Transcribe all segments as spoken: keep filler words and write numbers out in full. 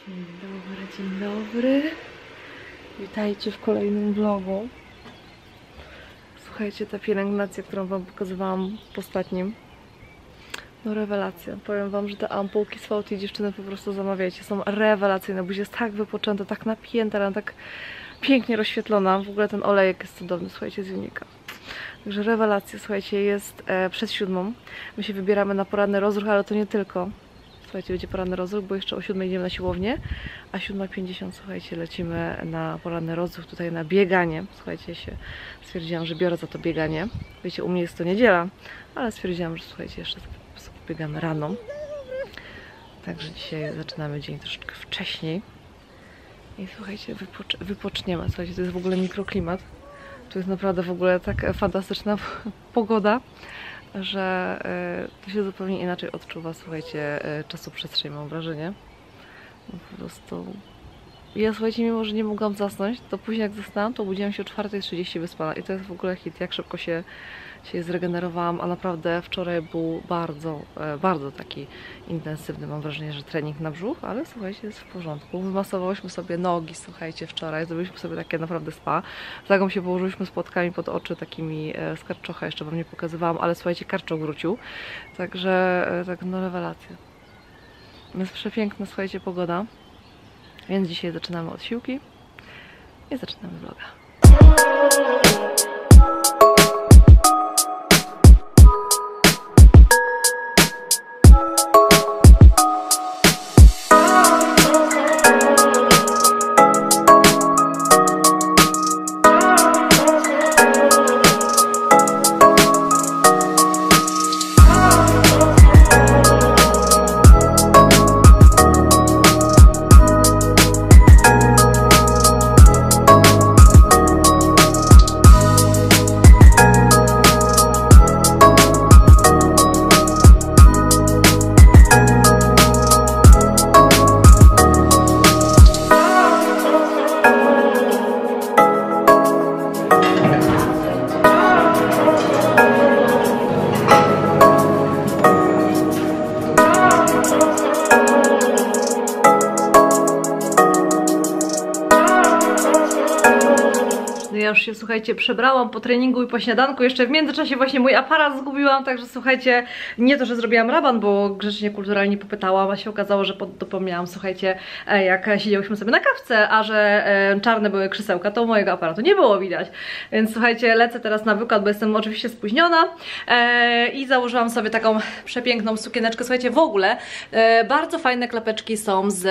Dzień dobry, dzień dobry. Witajcie w kolejnym vlogu. Słuchajcie, ta pielęgnacja, którą wam pokazywałam w ostatnim, no rewelacja. Powiem wam, że te ampułki z V T dziewczyny po prostu zamawiajcie. Są rewelacyjne, bo jest tak wypoczęta, tak napięta, ale tak pięknie rozświetlona. W ogóle ten olejek jest cudowny, słuchajcie, z Unika. Także rewelacja, słuchajcie, jest e, przed siódmą. My się wybieramy na poranny rozruch, ale to nie tylko. Słuchajcie, będzie poranny rozruch, bo jeszcze o siódmej idziemy na siłownię, a siódma pięćdziesiąt, słuchajcie, lecimy na poranny rozruch, tutaj na bieganie. Słuchajcie, się stwierdziłam, że biorę za to bieganie. Wiecie, u mnie jest to niedziela, ale stwierdziłam, że słuchajcie, jeszcze sobie biegamy rano. Także dzisiaj zaczynamy dzień troszeczkę wcześniej. I słuchajcie, wypocz wypoczniemy. Słuchajcie, to jest w ogóle mikroklimat. Tu jest naprawdę w ogóle tak fantastyczna pogoda, że y, to się zupełnie inaczej odczuwa, słuchajcie, y, czasoprzestrzeń, mam wrażenie. No, po prostu... Ja, słuchajcie, mimo że nie mogłam zasnąć, to później jak zasnęłam, to obudziłam się o czwartej trzydzieści wyspana i to jest w ogóle hit, jak szybko się, się zregenerowałam, a naprawdę wczoraj był bardzo, e, bardzo taki intensywny, mam wrażenie, że trening na brzuch, ale słuchajcie, jest w porządku. Wymasowałyśmy sobie nogi, słuchajcie, wczoraj, zrobiliśmy sobie takie naprawdę spa. Zagą się położyliśmy z płatkami pod oczy, takimi e, z karczocha, jeszcze wam nie pokazywałam, ale słuchajcie, karczok wrócił, także e, tak no rewelacja. Jest przepiękna, słuchajcie, pogoda. Więc dzisiaj zaczynamy od siłki i zaczynamy vloga. Ja już się, słuchajcie, przebrałam po treningu i po śniadanku. Jeszcze w międzyczasie właśnie mój aparat zgubiłam, także słuchajcie, nie to, że zrobiłam raban, bo grzecznie, kulturalnie popytałam, a się okazało, że dopomniałam, słuchajcie, jak siedziałyśmy sobie na kawce, a że e, czarne były krzesełka, to mojego aparatu nie było widać. Więc słuchajcie, lecę teraz na wykład, bo jestem oczywiście spóźniona e, i założyłam sobie taką przepiękną sukieneczkę. Słuchajcie, w ogóle e, bardzo fajne klapeczki są z...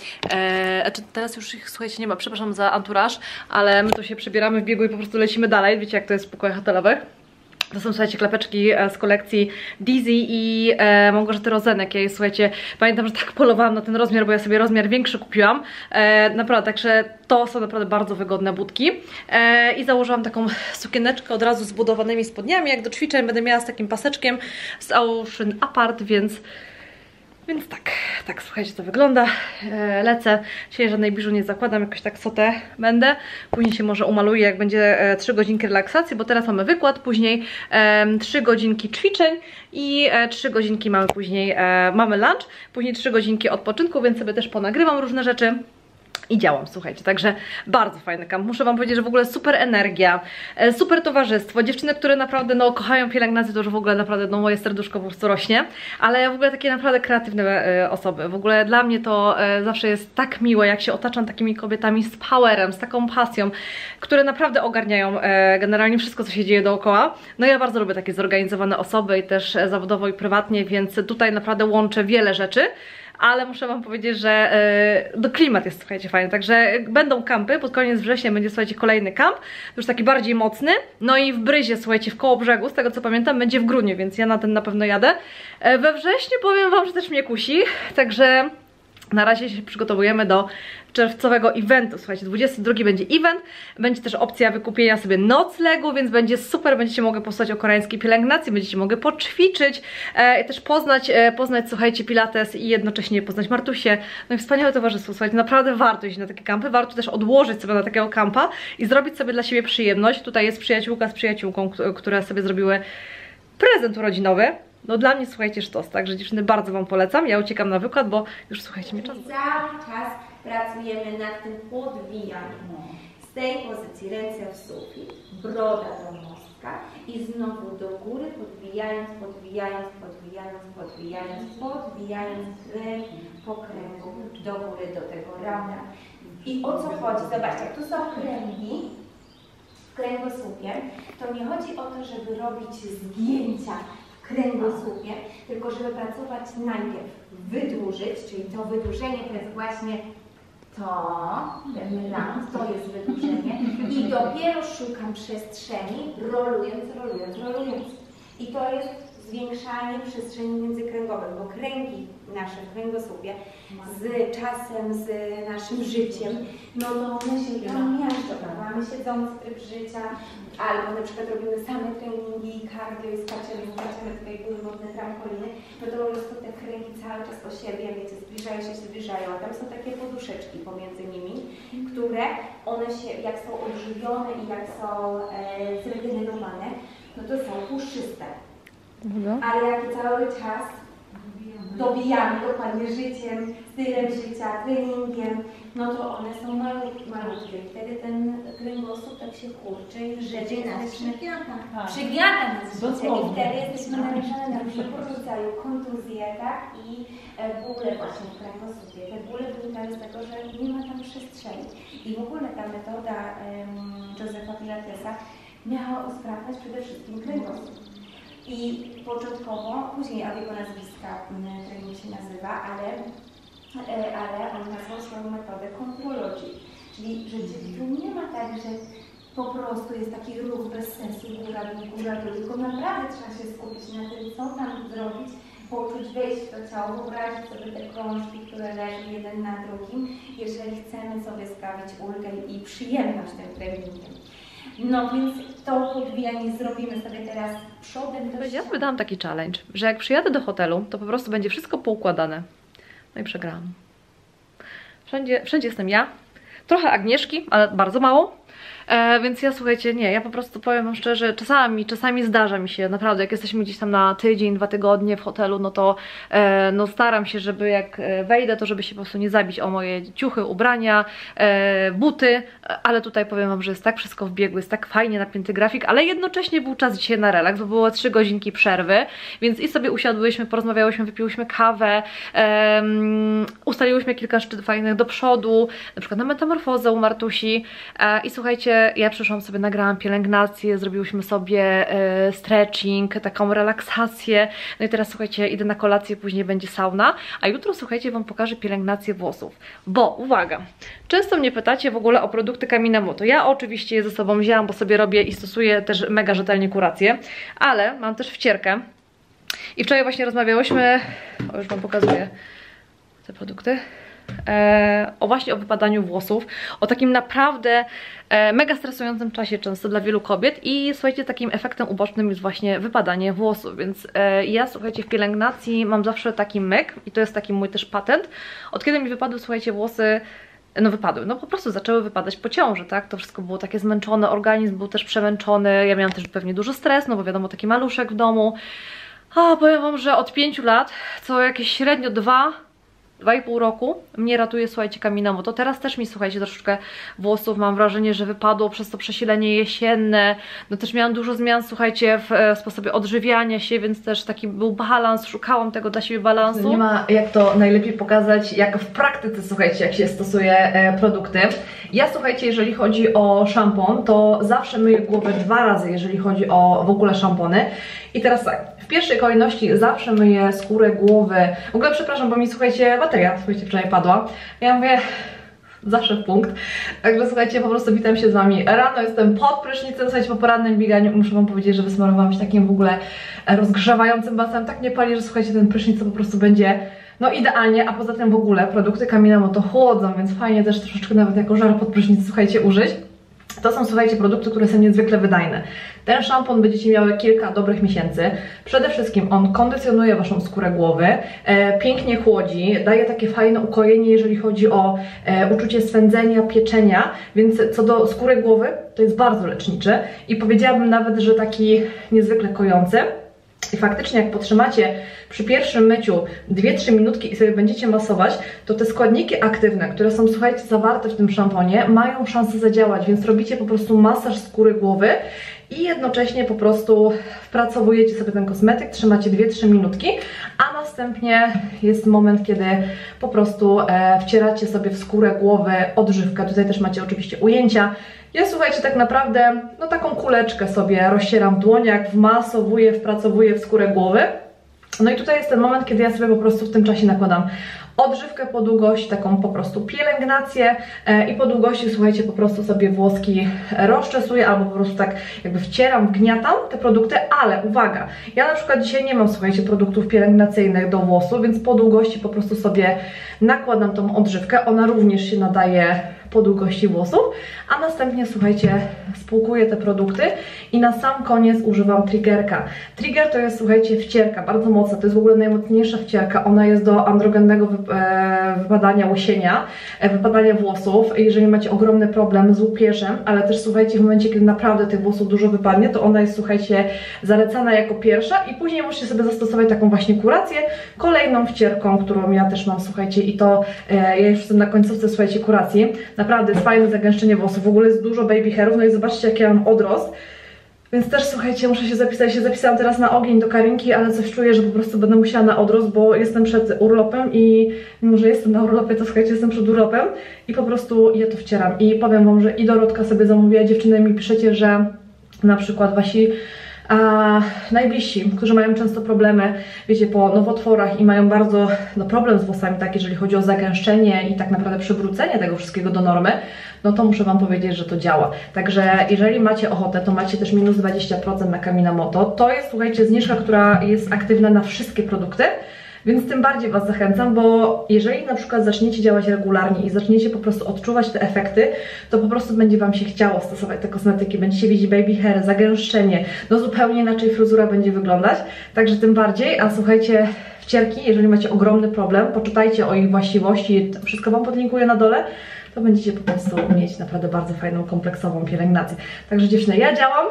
E, znaczy teraz już ich, słuchajcie, nie ma, przepraszam za anturaż, ale my tu się przebieramy w biegu i po prostu lecimy dalej. Wiecie, jak to jest w pokojach hotelowych. To są, słuchajcie, klapeczki z kolekcji Dizzy i e, Małgorzaty Rozenek. Ja je, słuchajcie, pamiętam, że tak polowałam na ten rozmiar, bo ja sobie rozmiar większy kupiłam. E, naprawdę, także to są naprawdę bardzo wygodne butki. E, I założyłam taką sukieneczkę od razu z budowanymi spodniami. Jak do ćwiczeń będę miała z takim paseczkiem z Ocean Apart, więc... Więc tak, tak, słuchajcie, to wygląda. E, lecę, dzisiaj żadnej biżu nie zakładam, jakoś tak sotę będę. Później się może umaluję, jak będzie e, trzy godzinki relaksacji, bo teraz mamy wykład, później e, trzy godzinki ćwiczeń i e, trzy godzinki mamy później, e, mamy lunch, później trzy godzinki odpoczynku, więc sobie też ponagrywam różne rzeczy. I działam, słuchajcie, także bardzo fajny kamp. Muszę wam powiedzieć, że w ogóle super energia, super towarzystwo, dziewczyny, które naprawdę no kochają pielęgnację, to już w ogóle naprawdę no moje serduszko po prostu rośnie, ale w ogóle takie naprawdę kreatywne e, osoby. W ogóle dla mnie to e, zawsze jest tak miłe, jak się otaczam takimi kobietami z powerem, z taką pasją, które naprawdę ogarniają e, generalnie wszystko, co się dzieje dookoła. No ja bardzo lubię takie zorganizowane osoby i też e, zawodowo i prywatnie, więc tutaj naprawdę łączę wiele rzeczy. Ale muszę wam powiedzieć, że yy, do klimat jest, słuchajcie, fajny, także będą kampy, pod koniec września będzie, słuchajcie, kolejny kamp, już taki bardziej mocny, no i w Bryzie, słuchajcie, w Kołobrzegu, z tego co pamiętam, będzie w grudniu, więc ja na ten na pewno jadę. Yy, we wrześniu powiem wam, że też mnie kusi, także na razie się przygotowujemy do czerwcowego eventu. Słuchajcie, dwudziesty drugi będzie event, będzie też opcja wykupienia sobie noclegu, więc będzie super, będziecie mogli posłuchać o koreańskiej pielęgnacji, będziecie mogli poćwiczyć e, i też poznać, e, poznać, słuchajcie, pilates i jednocześnie poznać Martusię. No i wspaniałe towarzystwo, słuchajcie, naprawdę warto iść na takie kampy, warto też odłożyć sobie na takiego kampa i zrobić sobie dla siebie przyjemność. Tutaj jest przyjaciółka z przyjaciółką, które sobie zrobiły prezent urodzinowy. no dla mnie, słuchajcie, sztos, także dziewczyny, bardzo Wam polecam. Ja uciekam na wykład, bo już, słuchajcie, mi czas. Cały czas pracujemy nad tym podbijaniem. Z tej pozycji ręce w sufit, broda do mostka i znowu do góry, podbijając, podbijając, podbijając, podbijając, podbijając kręg po kręgu do góry, do tego rana. I o co chodzi? Zobaczcie, jak tu są kręgi w kręgosłupie, to nie chodzi o to, żeby robić zgięcia w kręgosłupie, tylko żeby pracować najpierw, wydłużyć, czyli to wydłużenie to jest właśnie to, ten rand, to jest wydłużenie i dopiero szukam przestrzeni, rolując, rolując, rolując. I to jest zwiększanie przestrzeni międzykręgowej, bo kręgi nasze w kręgosłupie z czasem, z naszym życiem, no to one się tam miażdżą, mamy siedzący tryb życia, albo na przykład robimy same treningi, cardio i skaczemy, skaczemy tutaj były modne trampoliny, no to po prostu te kręgi cały czas o siebie, wiecie, zbliżają się, zbliżają, a tam są takie poduszeczki pomiędzy nimi, które one się, jak są odżywione i jak są e, zregenerowane, no to są tłuszczyste. Ale jak cały czas dobijamy dokładnie życiem, stylem życia, treningiem, no to one są malutkie, malutkie. I wtedy ten kręgosłup tak się kurczy i życie jesteśmy przygniata nas życie i wtedy jesteśmy narażone na różnego rodzaju kontuzje, tak? I bóle właśnie w kręgosłupie. Te bóle wynikają z tego, że nie ma tam przestrzeni. I w ogóle ta metoda um, Josepha Pilatesa miała usprawniać przede wszystkim kręgosłup. I początkowo, później od jego nazwiska trening się nazywa, ale, ale on nazwał swoją metodę contrology, czyli że tu nie ma tak, że po prostu jest taki ruch bez sensu, góra dół, góra dół, tylko naprawdę trzeba się skupić na tym, co tam zrobić, poczuć, wejść w to ciało, wyobrazić sobie te krążki, które leżą jeden na drugim, jeżeli chcemy sobie sprawić ulgę i przyjemność tym treningiem. No więc to podbijanie zrobimy sobie teraz przodem do Ja sobie dałam taki challenge, że jak przyjadę do hotelu, to po prostu będzie wszystko poukładane. No i przegrałam. Wszędzie, wszędzie jestem ja, trochę Agnieszki, ale bardzo mało. E, więc ja, słuchajcie, nie, ja po prostu powiem wam szczerze, czasami, czasami zdarza mi się, naprawdę, jak jesteśmy gdzieś tam na tydzień, dwa tygodnie w hotelu, no to e, no staram się, żeby jak wejdę, to żeby się po prostu nie zabić o moje ciuchy, ubrania, e, buty, ale tutaj powiem wam, że jest tak wszystko w biegu, jest tak fajnie napięty grafik, ale jednocześnie był czas dzisiaj na relaks, bo było trzy godzinki przerwy, więc i sobie usiadłyśmy, porozmawiałyśmy, wypiłyśmy kawę, e, ustaliłyśmy kilka szczyt fajnych do przodu, na przykład na metamorfozę u Martusi e, i słuchajcie, ja przyszłam sobie, nagrałam pielęgnację, zrobiłyśmy sobie e, stretching, taką relaksację. No i teraz, słuchajcie, idę na kolację, później będzie sauna, a jutro, słuchajcie, wam pokażę pielęgnację włosów. Bo, uwaga, często mnie pytacie w ogóle o produkty Kaminamoto. Ja oczywiście je ze sobą wzięłam, bo sobie robię i stosuję też mega rzetelnie kurację, ale mam też wcierkę. I wczoraj właśnie rozmawiałyśmy, o, już wam pokazuję te produkty. E, o właśnie o wypadaniu włosów, o takim naprawdę e, mega stresującym czasie często dla wielu kobiet i słuchajcie, takim efektem ubocznym jest właśnie wypadanie włosów, więc e, ja, słuchajcie, w pielęgnacji mam zawsze taki myk i to jest taki mój też patent. Od kiedy mi wypadły, słuchajcie, włosy, no wypadły, no po prostu zaczęły wypadać po ciąży, tak, to wszystko było takie zmęczone, organizm był też przemęczony, ja miałam też pewnie duży stres, no bo wiadomo, taki maluszek w domu. A powiem wam, że od pięciu lat, co jakieś średnio dwa dwa i pół roku mnie ratuje, słuchajcie, Kaminamoto. Teraz też mi, słuchajcie, troszeczkę włosów, mam wrażenie, że wypadło przez to przesilenie jesienne. No też miałam dużo zmian, słuchajcie, w sposobie odżywiania się, więc też taki był balans, szukałam tego dla siebie balansu. Nie ma jak to najlepiej pokazać, jak w praktyce, słuchajcie, jak się stosuje e, produkty. Ja, słuchajcie, jeżeli chodzi o szampon, to zawsze myję głowę dwa razy, jeżeli chodzi o w ogóle szampony. I teraz tak, w pierwszej kolejności zawsze myję skórę głowy. W ogóle przepraszam, bo mi, słuchajcie, bateria, słuchajcie, wczoraj padła. Ja mówię, zawsze w punkt. Także słuchajcie, po prostu witam się z wami. Rano jestem pod prysznicem, słuchajcie, po porannym bieganiu. Muszę wam powiedzieć, że wysmarowałam się takim w ogóle rozgrzewającym basenem. Tak nie pali, że słuchajcie, ten prysznic po prostu będzie no idealnie, a poza tym w ogóle produkty Kaminamoto chłodzą, więc fajnie też troszeczkę nawet jako żar pod prysznic, słuchajcie, użyć. To są, słuchajcie, produkty, które są niezwykle wydajne. Ten szampon będziecie miały kilka dobrych miesięcy. Przede wszystkim on kondycjonuje waszą skórę głowy, e, pięknie chłodzi, daje takie fajne ukojenie, jeżeli chodzi o e, uczucie swędzenia, pieczenia, więc co do skóry głowy, to jest bardzo leczniczy i powiedziałabym nawet, że taki niezwykle kojący. I faktycznie jak potrzymacie przy pierwszym myciu dwie trzy minutki i sobie będziecie masować, to te składniki aktywne, które są, słuchajcie, zawarte w tym szamponie, mają szansę zadziałać, więc robicie po prostu masaż skóry głowy i jednocześnie po prostu wpracowujecie sobie ten kosmetyk, trzymacie dwie trzy minutki, a następnie jest moment, kiedy po prostu e, wcieracie sobie w skórę głowy odżywkę. Tutaj też macie oczywiście ujęcia. Ja, słuchajcie, tak naprawdę no taką kuleczkę sobie rozcieram w dłoniach, wmasowuję, wpracowuję w skórę głowy. No i tutaj jest ten moment, kiedy ja sobie po prostu w tym czasie nakładam odżywkę po długości, taką po prostu pielęgnację e, i po długości, słuchajcie, po prostu sobie włoski rozczesuję albo po prostu tak jakby wcieram, wgniatam te produkty, ale uwaga, ja na przykład dzisiaj nie mam, słuchajcie, produktów pielęgnacyjnych do włosów, więc po długości po prostu sobie nakładam tą odżywkę, ona również się nadaje po długości włosów, a następnie, słuchajcie, spłukuję te produkty i na sam koniec używam triggerka. Trigger to jest, słuchajcie, wcierka, bardzo mocna, to jest w ogóle najmocniejsza wcierka, ona jest do androgennego wypadania łysienia, wypadania włosów. Jeżeli macie ogromny problem z łupieżem, ale też, słuchajcie, w momencie, kiedy naprawdę tych włosów dużo wypadnie, to ona jest, słuchajcie, zalecana jako pierwsza i później możecie sobie zastosować taką właśnie kurację kolejną wcierką, którą ja też mam, słuchajcie, i to e, ja już jestem na końcówce, słuchajcie, kuracji. Naprawdę jest fajne zagęszczenie włosów, w ogóle jest dużo baby hairów, no i zobaczcie, jaki ja mam odrost. Więc też, słuchajcie, muszę się zapisać, się zapisałam teraz na ogień do Karinki, ale coś czuję, że po prostu będę musiała na odrost, bo jestem przed urlopem i mimo, że jestem na urlopie, to słuchajcie, jestem przed urlopem i po prostu ja to wcieram. I powiem wam, że i Dorotka sobie zamówiła, dziewczyny mi piszecie, że na przykład wasi a najbliżsi, którzy mają często problemy, wiecie, po nowotworach i mają bardzo no, problem z włosami, tak, jeżeli chodzi o zagęszczenie i tak naprawdę przywrócenie tego wszystkiego do normy, no to muszę wam powiedzieć, że to działa. Także jeżeli macie ochotę, to macie też minus dwadzieścia procent na Kaminamoto. To jest, słuchajcie, zniżka, która jest aktywna na wszystkie produkty. Więc tym bardziej was zachęcam, bo jeżeli na przykład zaczniecie działać regularnie i zaczniecie po prostu odczuwać te efekty, to po prostu będzie wam się chciało stosować te kosmetyki, będziecie widzieć baby hair, zagęszczenie, no zupełnie inaczej fryzura będzie wyglądać, także tym bardziej, a słuchajcie, wcierki, jeżeli macie ogromny problem, poczytajcie o ich właściwości, wszystko wam podlinkuję na dole, to będziecie po prostu mieć naprawdę bardzo fajną, kompleksową pielęgnację. Także dziewczyny, ja działam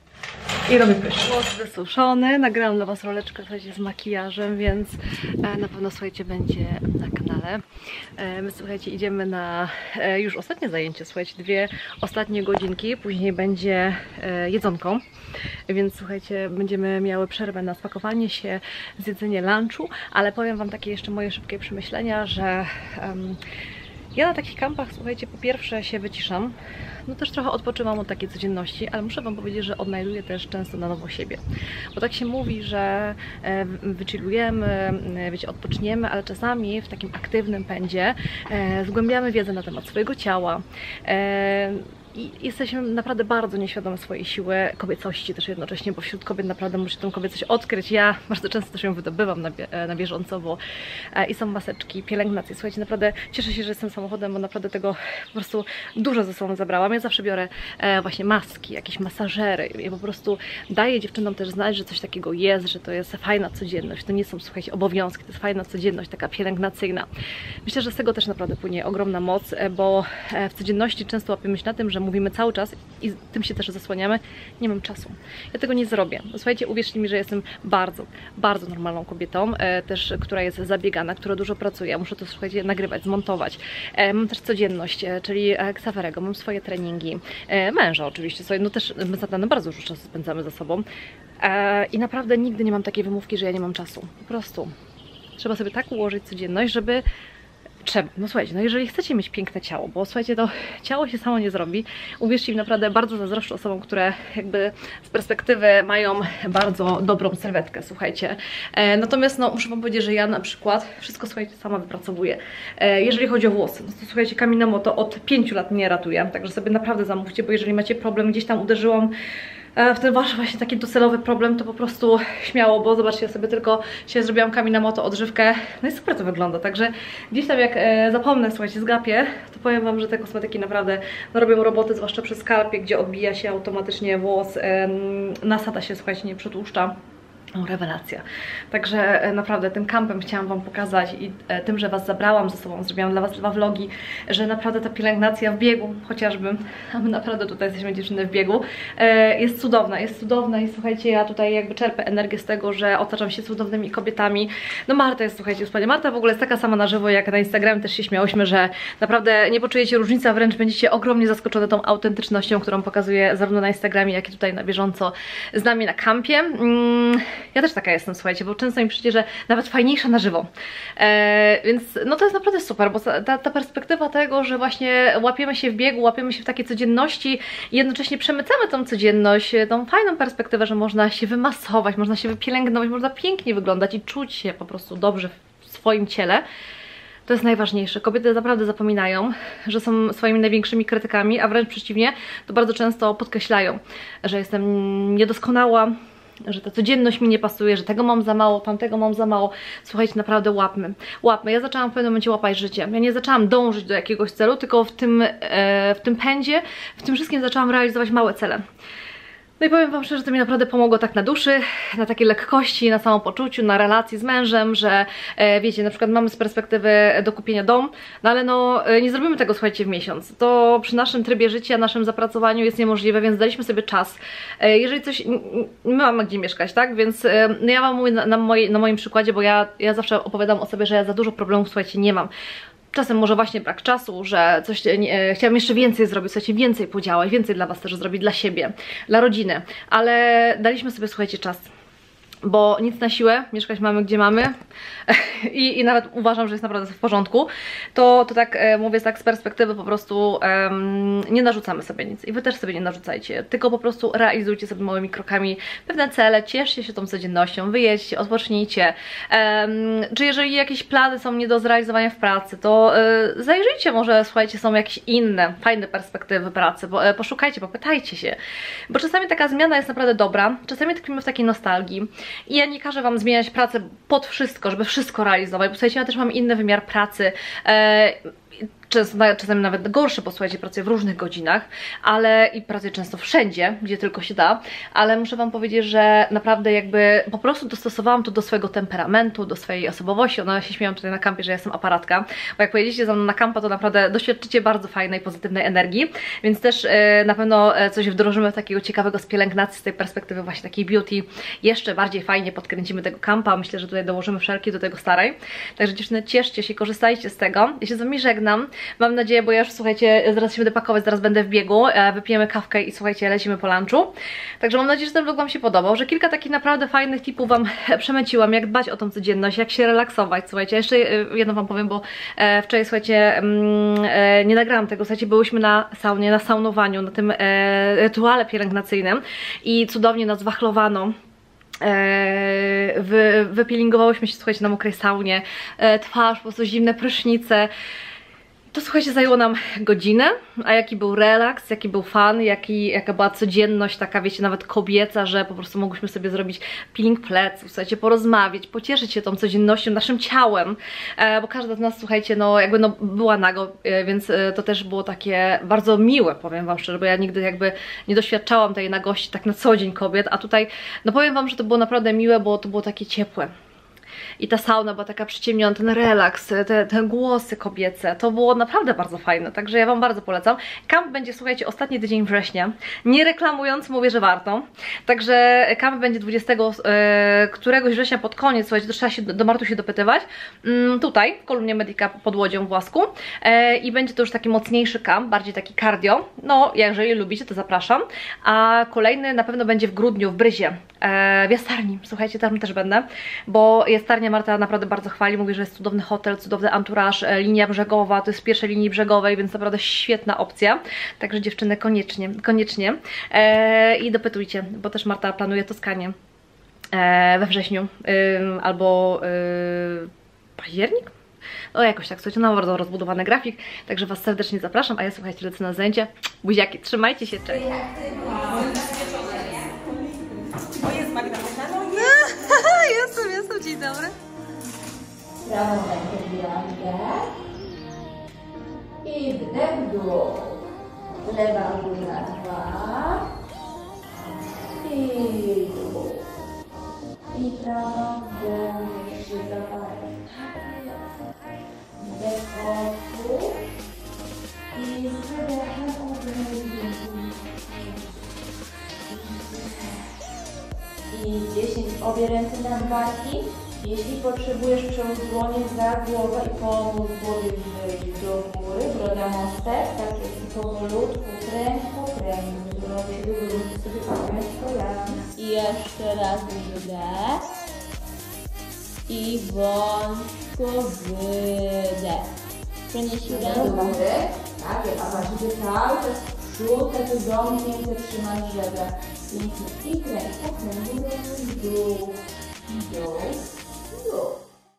i robię pysz. Włos wysuszony, nagrałam dla was roleczkę, słuchajcie, z makijażem, więc e, na pewno, słuchajcie, będzie na kanale. E, my, słuchajcie, idziemy na e, już ostatnie zajęcie, słuchajcie, dwie ostatnie godzinki, później będzie e, jedzonko, więc słuchajcie, będziemy miały przerwę na spakowanie się, zjedzenie lunchu, ale powiem wam takie jeszcze moje szybkie przemyślenia, że um, ja na takich kampach, słuchajcie, po pierwsze się wyciszam, no też trochę odpoczywam od takiej codzienności, ale muszę wam powiedzieć, że odnajduję też często na nowo siebie. Bo tak się mówi, że wychillujemy, wiecie, odpoczniemy, ale czasami w takim aktywnym pędzie zgłębiamy wiedzę na temat swojego ciała. I jesteśmy naprawdę bardzo nieświadome swojej siły, kobiecości też jednocześnie, bo wśród kobiet naprawdę muszę tę kobiecość odkryć. Ja bardzo często też ją wydobywam na, bie na bieżąco, bo i są maseczki, pielęgnacje. Słuchajcie, naprawdę cieszę się, że jestem samochodem, bo naprawdę tego po prostu dużo ze sobą zabrałam. Ja zawsze biorę e, właśnie maski, jakieś masażery i po prostu daję dziewczynom też znać, że coś takiego jest, że to jest fajna codzienność. To nie są, słuchajcie, obowiązki, to jest fajna codzienność, taka pielęgnacyjna. Myślę, że z tego też naprawdę płynie ogromna moc, bo w codzienności często łapiemy się na tym, że mówimy cały czas i tym się też zasłaniamy, nie mam czasu. Ja tego nie zrobię. Słuchajcie, uwierzcie mi, że jestem bardzo, bardzo normalną kobietą, e, też, która jest zabiegana, która dużo pracuje. Ja muszę to, słuchajcie, nagrywać, zmontować. E, mam też codzienność, e, czyli e, Xaverego, mam swoje treningi. E, męża oczywiście, sobie, no też my z bardzo dużo czasu spędzamy ze sobą. E, I naprawdę nigdy nie mam takiej wymówki, że ja nie mam czasu. Po prostu. Trzeba sobie tak ułożyć codzienność, żeby Trzeba. No słuchajcie, no jeżeli chcecie mieć piękne ciało, bo słuchajcie, to ciało się samo nie zrobi. Uwierzcie mi, naprawdę bardzo zazdroszczę osobom, które jakby z perspektywy mają bardzo dobrą sylwetkę, słuchajcie. E, natomiast no muszę wam powiedzieć, że ja na przykład wszystko, słuchajcie, sama wypracowuję. E, jeżeli chodzi o włosy, no to słuchajcie, Kaminamoto od pięciu lat mnie ratuje, także sobie naprawdę zamówcie, bo jeżeli macie problem, gdzieś tam uderzyłam w ten wasz właśnie taki docelowy problem, to po prostu śmiało, bo zobaczcie, ja sobie tylko się zrobiłam Kaminamoto odżywkę, no i super to wygląda, także gdzieś tam jak e, zapomnę, słuchajcie, zgapię, to powiem wam, że te kosmetyki naprawdę no, robią roboty, zwłaszcza przy skalpie, gdzie odbija się automatycznie włos, e, nasada się, słuchajcie, nie przetłuszcza. O, rewelacja. Także e, naprawdę tym kampem chciałam Wam pokazać i e, tym, że Was zabrałam ze sobą, zrobiłam dla Was dwa vlogi, że naprawdę ta pielęgnacja w biegu, chociażby, a my naprawdę tutaj jesteśmy dziewczyny w biegu, e, jest cudowna, jest cudowna i słuchajcie, ja tutaj jakby czerpię energię z tego, że otaczam się cudownymi kobietami. No Marta jest, słuchajcie, wspaniała. Marta w ogóle jest taka sama na żywo jak na Instagramie, też się śmiałyśmy, że naprawdę nie poczujecie różnicy, a wręcz będziecie ogromnie zaskoczone tą autentycznością, którą pokazuje zarówno na Instagramie, jak i tutaj na bieżąco z nami na kampie. Mm. Ja też taka jestem, słuchajcie, bo często mi przyjdzie, że nawet fajniejsza na żywo. E, więc no to jest naprawdę super, bo ta, ta perspektywa tego, że właśnie łapiemy się w biegu, łapiemy się w takiej codzienności i jednocześnie przemycamy tą codzienność, tą fajną perspektywę, że można się wymasować, można się wypielęgnować, można pięknie wyglądać i czuć się po prostu dobrze w swoim ciele. To jest najważniejsze. Kobiety naprawdę zapominają, że są swoimi największymi krytykami, a wręcz przeciwnie, to bardzo często podkreślają, że jestem niedoskonała, że ta codzienność mi nie pasuje, że tego mam za mało, tamtego mam za mało. Słuchajcie, naprawdę łapmy. Łapmy. Ja zaczęłam w pewnym momencie łapać życie. Ja nie zaczęłam dążyć do jakiegoś celu, tylko w tym, e, w tym pędzie, w tym wszystkim zaczęłam realizować małe cele. No i powiem Wam szczerze, że to mi naprawdę pomogło tak na duszy, na takiej lekkości, na samopoczuciu, na relacji z mężem, że e, wiecie, na przykład mamy z perspektywy do kupienia dom, no ale no e, nie zrobimy tego, słuchajcie, w miesiąc. To przy naszym trybie życia, naszym zapracowaniu jest niemożliwe, więc daliśmy sobie czas. E, jeżeli coś, my mamy gdzie mieszkać, tak? Więc e, no ja Wam mówię na, na, moi, na moim przykładzie, bo ja, ja zawsze opowiadam o sobie, że ja za dużo problemów, słuchajcie, nie mam. Czasem może właśnie brak czasu, że coś nie, chciałam jeszcze więcej zrobić, słuchajcie, więcej podziałać, więcej dla Was też zrobić, dla siebie, dla rodziny, ale daliśmy sobie, słuchajcie, czas. Bo nic na siłę, mieszkać mamy gdzie mamy I, i nawet uważam, że jest naprawdę w porządku, to, to tak e, mówię tak z perspektywy po prostu e, nie narzucamy sobie nic i Wy też sobie nie narzucajcie, tylko po prostu realizujcie sobie małymi krokami pewne cele, cieszcie się tą codziennością, wyjedźcie, odpocznijcie, e, czy jeżeli jakieś plany są nie do zrealizowania w pracy, to e, zajrzyjcie, może słuchajcie, są jakieś inne, fajne perspektywy pracy, bo, e, poszukajcie, popytajcie się, bo czasami taka zmiana jest naprawdę dobra, czasami tkwimy w takiej nostalgii. I ja nie każę Wam zmieniać pracę pod wszystko, żeby wszystko realizować, bo słuchajcie, ja też mam inny wymiar pracy, e, Często, czasami nawet gorsze, bo słuchajcie, pracuję w różnych godzinach, ale i pracuję często wszędzie, gdzie tylko się da, ale muszę Wam powiedzieć, że naprawdę jakby po prostu dostosowałam to do swojego temperamentu, do swojej osobowości. One się śmieją tutaj na kampie, że ja jestem aparatka, bo jak pojedziecie ze mną na kampa, to naprawdę doświadczycie bardzo fajnej, pozytywnej energii, więc też e, na pewno coś wdrożymy takiego ciekawego z pielęgnacji, z tej perspektywy właśnie takiej beauty. Jeszcze bardziej fajnie podkręcimy tego kampa, myślę, że tutaj dołożymy wszelkie do tego starej. Także dziewczyny, cieszcie się, korzystajcie z tego. Ja się z Wami żegnam. Mam nadzieję, bo ja już, słuchajcie, zaraz się będę pakować, zaraz będę w biegu, wypijemy kawkę i słuchajcie, lecimy po lunchu. Także mam nadzieję, że ten vlog Wam się podobał, że kilka takich naprawdę fajnych tipów Wam przemyciłam, jak dbać o tą codzienność, jak się relaksować, słuchajcie. Jeszcze jedno Wam powiem, bo wczoraj, słuchajcie, nie nagrałam tego, słuchajcie, byłyśmy na saunie, na saunowaniu, na tym rytuale pielęgnacyjnym i cudownie nas wachlowano. Wy, wypielęgnowałyśmy się, słuchajcie, na mokrej saunie, twarz, po prostu zimne prysznice. To, słuchajcie, zajęło nam godzinę, a jaki był relaks, jaki był fan, jaki, jaka była codzienność taka, wiecie, nawet kobieca, że po prostu mogłyśmy sobie zrobić peeling pleców, słuchajcie, porozmawiać, pocieszyć się tą codziennością, naszym ciałem, e, bo każda z nas, słuchajcie, no jakby no była nago, e, więc e, to też było takie bardzo miłe, powiem Wam szczerze, bo ja nigdy jakby nie doświadczałam tej nagości tak na co dzień kobiet, a tutaj, no powiem Wam, że to było naprawdę miłe, bo to było takie ciepłe. I ta sauna była taka przyciemniona, ten relaks, te, te głosy kobiece, to było naprawdę bardzo fajne, także ja Wam bardzo polecam. Kamp będzie, słuchajcie, ostatni tydzień września, nie reklamując, mówię, że warto, także kamp będzie dwudziestego e, któregoś września pod koniec, słuchajcie, to trzeba się do, do martu się dopytywać, mm, tutaj w kolumnie Medica pod Łodzią w Łasku e, i będzie to już taki mocniejszy kamp, bardziej taki cardio, no jeżeli lubicie, to zapraszam, a kolejny na pewno będzie w grudniu w Bryzie, e, w Jastarni, słuchajcie, tam też będę, bo Jastarnia Marta naprawdę bardzo chwali, mówi, że jest cudowny hotel, cudowny entourage, linia brzegowa, to jest z pierwszej linii brzegowej, więc naprawdę świetna opcja. Także dziewczyny, koniecznie, koniecznie. E, I dopytujcie, bo też Marta planuje Toskanię e, we wrześniu e, albo e, październik? No jakoś tak, słuchajcie, no bardzo rozbudowany grafik, także Was serdecznie zapraszam, a ja, słuchajcie, lecę na zajęcia. Buziaki, trzymajcie się, cześć! Jestem, jestem, dzień dobry. Prawą rękę biankę i wdech w dół. Lewa góra dwa i dół. i prawą wdech, jeszcze zawalę. Wdech otwórz i z wydechem obejrzyj. I dziesięć. Obie ręce na barki. Jeśli potrzebujesz, przełóż dłonie za głowę i pomóż głowie wyjść do góry. Broda mostek, tak jest powolutku, kręg po kręgu. Zrobię wywróć sobie pamięć kolana. I jeszcze raz wydech. I wąsko wydech. Przenieś rękę. Wydech. Tak jest, a patrzcie cały czas w przód, takie domknięte, trzymać żebra. I kręg po kręgu, dół, dół, dół.